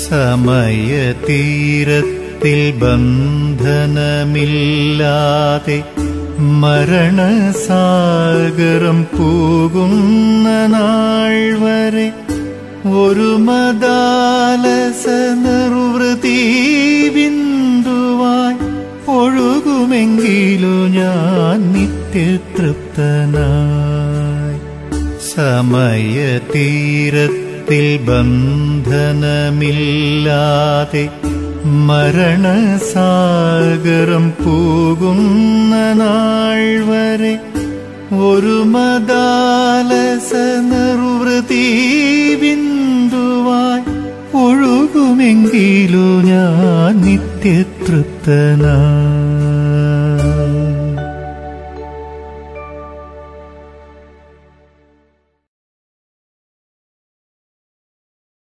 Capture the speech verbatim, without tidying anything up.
സമയതീരത്തിൽ ബന്ധനമില്ലാതെ മരണസാഗരം പോകുന്ന നാൾ വരെ ഒരു മദാലസ നിർവൃതി ബിന്ദുവായി ഒഴുകുമെങ്കിലു ഞാൻ നിത്യതൃപ്തനായി. സമയതീരത്തിൽ ബന്ധനമില്ലാതെ മരണസാഗരം പോകുന്ന നാൾ വരെ ഒരു മദാലസ നിർവൃതി ബിന്ദുവായി ഒഴുകുമെങ്കിലു ഞാൻ നിത്യതൃപ്തനായി.